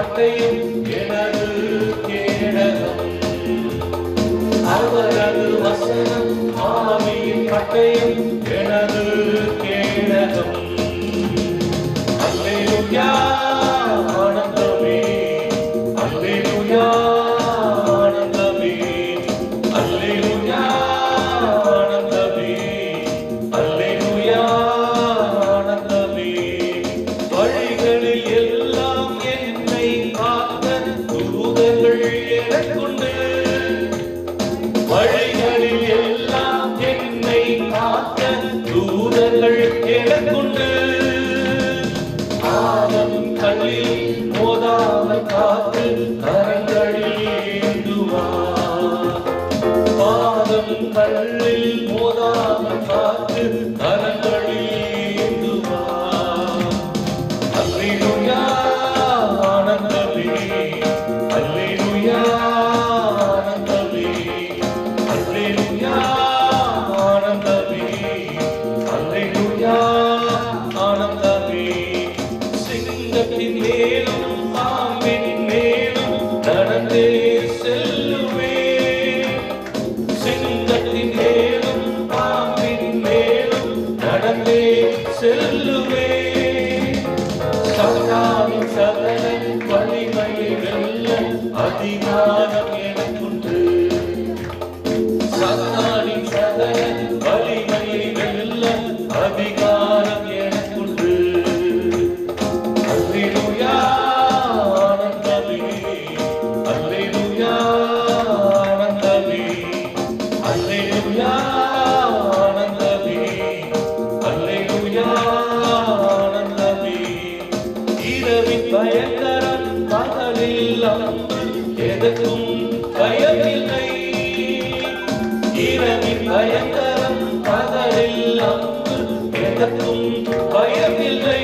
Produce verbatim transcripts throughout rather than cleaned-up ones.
பட்டயம் எனது கேடகம். அவரது வசனம் ஆவியின் பட்டயம் எனது கேடகம். அல்லேலூயா ஆனந்தமே, அல்லேலூயா ஆனந்தமே, அல்லேலூயா ஆனந்தமே, அல்லேலூயா ஆனந்தமே. வழிகளில் எல்லாம் என்னை காத்த தூதர்கள் எனக்குண்டு. வழிகளில் எல்லாம் என்னை காத்த தூதர்கள் எனக்குண்டு. பாதம் கல்லில் மோதாமல் காத்து கரங்களில் ஏந்துவார். பாதம் கல்லில் மோதாமல் காத்து கரங்களில் ஏந்துவார். அல்லேலூயா ஆனந்தமே, அல்லேலூயா ஆனந்தமே, அல்லேலூயா ஆனந்தமே, அல்லேலூயா ஆனந்தமே. சிங்கத்தின் மேலும் பாம்பின் மேலும் நடந்தே செல்லுவே. சிங்கத்தின் மேலும் பாம்பின் மேலும் நடந்தே செல்லுவே. சாத்தானின் சகல வலிமையை வெல்ல அதிகாரம் எனக்குண்டு. சாத்தானின் சகல வலிமையை வெல்ல அதிகாரம் எனக்குண்டு. அல்லேலூயா ஆனந்தமே, அல்லேலூயா ஆனந்தமே, அல்லேலூயா ஆனந்தமே, அல்லேலூயா ஆனந்தமே. இரவின் பயங்கரம் பகலில் அம்பு எதற்கும் பயமில்லை. இரவின் பயங்கரம் பகலில் அம்பு எதற்கும் பயமில்லை.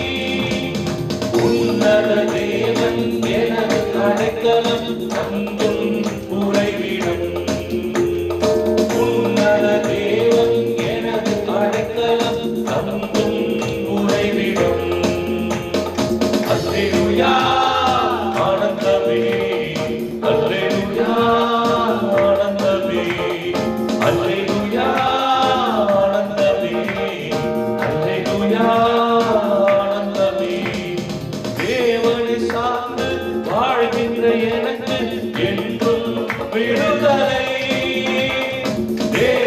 உன்னத தேவன் எனது அடைக்கலம் அங்கும் உறைவிடும். உன்னத தேவன் எனது அடைக்கலம் அங்கும் உறைவிடும். அல்லேலூயா ஆனந்தமே, அல்லேலூயா ஆனந்தமே, அல்லேலூயா ஆனந்தமே, அல்லேலூயா ஆனந்தமே. தேவனை சார்ந்து வாழ்கின்ற எனக்கு என்றும் விடுதலை.